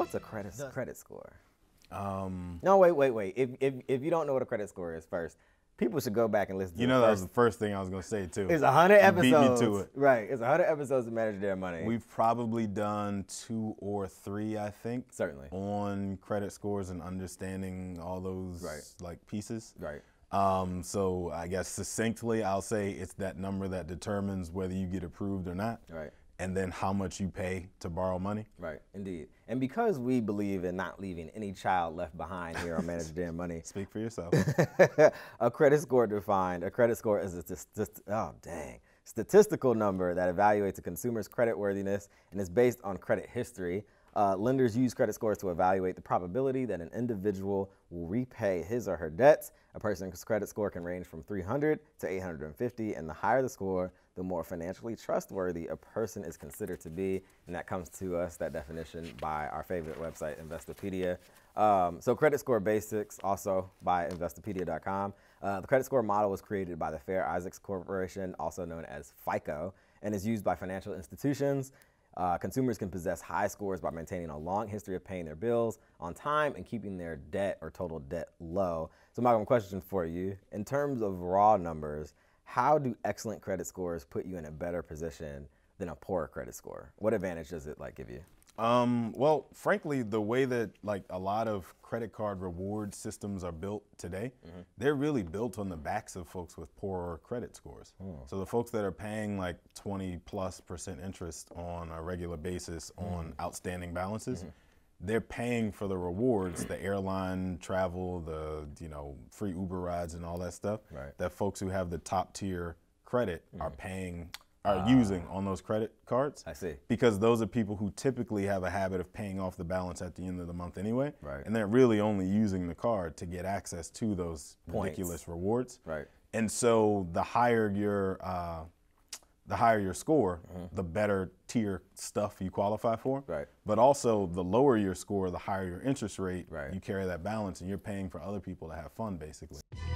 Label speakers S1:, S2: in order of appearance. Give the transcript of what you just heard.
S1: what's a credit score? No, wait. If you don't know what a credit score is, first, people should go back and listen to it.
S2: That was the first thing I was going to say, too.
S1: It's 100 episodes.
S2: Beat me to it.
S1: Right. It's 100 episodes to manage their money.
S2: We've probably done 2 or 3, I think.
S1: Certainly. On
S2: credit scores and understanding all those pieces.
S1: Right.
S2: So I guess succinctly, I'll say it's that number that determines whether you get approved or not.
S1: Right.
S2: And then how much you pay to borrow money.
S1: Right, indeed. And because we believe in not leaving any child left behind here on Manage Their Money.
S2: Speak for yourself.
S1: A credit score is a statistical number that evaluates a consumer's creditworthiness and is based on credit history. Lenders use credit scores to evaluate the probability that an individual will repay his or her debts. A person's credit score can range from 300 to 850, and the higher the score, the more financially trustworthy a person is considered to be. And that comes to us, that definition, by our favorite website, Investopedia. So credit score basics, also by Investopedia.com. The credit score model was created by the Fair Isaacs Corporation, also known as FICO, and is used by financial institutions. Consumers can possess high scores by maintaining a long history of paying their bills on time and keeping their debt or total debt low. So Malcolm, question for you. In terms of raw numbers, how do excellent credit scores put you in a better position than a poor credit score? What advantage does it give you?
S2: Well, frankly, the way that a lot of credit card reward systems are built today, they're really built on the backs of folks with poorer credit scores. So the folks that are paying 20+% interest on a regular basis on outstanding balances, they're paying for the rewards, the airline travel, the free Uber rides and all that stuff that folks who have the top tier credit are using on those credit cards.
S1: I see.
S2: Because those are people who typically have a habit of paying off the balance at the end of the month anyway.
S1: Right.
S2: And they're really only using the card to get access to those ridiculous rewards.
S1: Right.
S2: And so the higher your score, the better tier stuff you qualify for.
S1: Right.
S2: But also the lower your score, the higher your interest rate,
S1: Right.
S2: you carry that balance and you're paying for other people to have fun, basically.